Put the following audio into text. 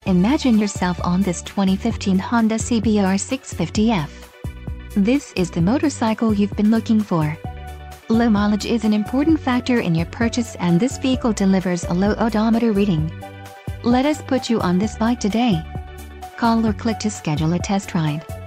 Imagine yourself on this 2015 Honda CBR 650F. This is the motorcycle you've been looking for. Low mileage is an important factor in your purchase, and this vehicle delivers a low odometer reading. Let us put you on this bike today. Call or click to schedule a test ride.